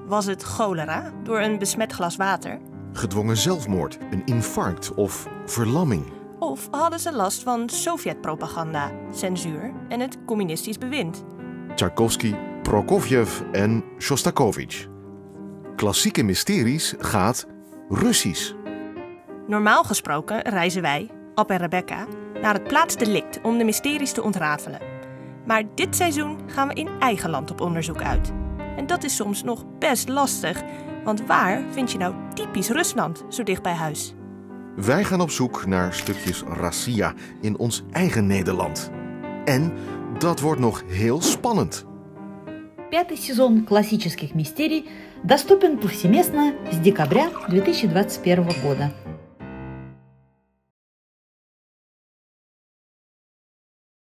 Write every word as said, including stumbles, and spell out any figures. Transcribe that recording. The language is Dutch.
Was het cholera door een besmet glas water? Gedwongen zelfmoord, een infarct of verlamming? Of hadden ze last van Sovjet-propaganda, censuur en het communistisch bewind? Tchaikovsky, Prokofjev en Shostakovich. Klassieke mysteries gaat Russisch. Normaal gesproken reizen wij, Ab en Rebecca, naar het plaatsdelict om de mysteries te ontrafelen. Maar dit seizoen gaan we in eigen land op onderzoek uit. En dat is soms nog best lastig, want waar vind je nou typisch Rusland zo dicht bij huis? Wij gaan op zoek naar stukjes Россия in ons eigen Nederland. En dat wordt nog heel spannend. Пятый сезон классических мистерий доступен повсеместно с декабря две тысячи двадцать первого года.